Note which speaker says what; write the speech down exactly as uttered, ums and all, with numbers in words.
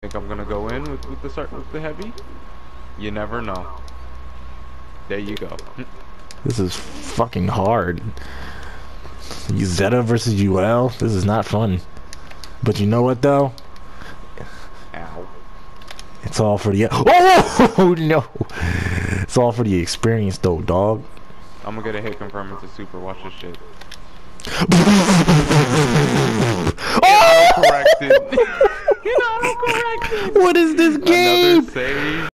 Speaker 1: Think I'm gonna go in with with the start with the heavy? You never know. There you go.
Speaker 2: This is fucking hard. Zeta versus U L. This is not fun. But you know what though?
Speaker 1: Ow.
Speaker 2: It's all for the oh no. It's all for the experience though, dog.
Speaker 1: I'm gonna get a hit confirm into super. Watch this shit.
Speaker 2: Oh!
Speaker 1: Corrected. You know, corrected.
Speaker 2: What is this game?
Speaker 1: Another save.